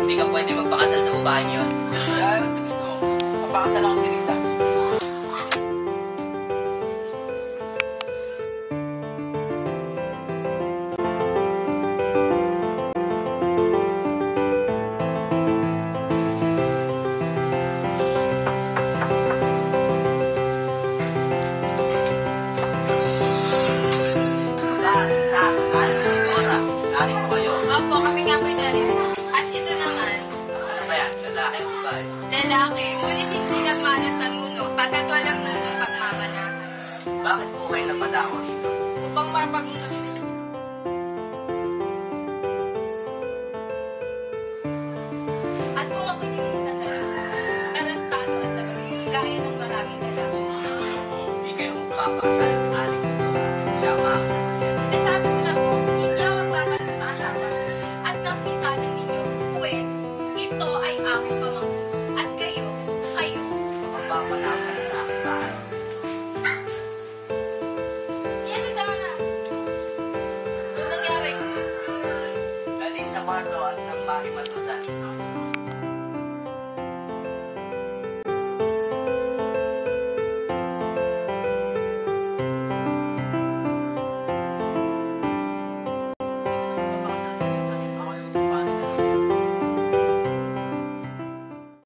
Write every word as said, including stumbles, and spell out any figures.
Hindi ka pwede magpakasal sa babaeng yun. Kaya sa gusto mo, papakasal ako si Rita. Opo, kami nga po narito. At ito naman, Ano ba yan? Lalaki o babae? lalaki, ngunit hindi nagmana sa nuno, pagkat walang nunong pagmamanahan. Bakit po kayo napadako dito? Upang mapag-usap sa inyo. At kung ako'y nilisan na lang, tarantado at labas ko, gaya ng maraming lalaki. Hindi kayo magpapakasal. Alex, siya makakasal. Sinasabi ko lang po, hindi ako magpapalit sa asawa. At nakita na ninyo, pues, ito ay aking pamangkin. At kayo, kayo, Magpapanaman na sa aking bahay. yes, ito na. Ano nangyari? Dalhin sa kwarto at ng bahay masusan.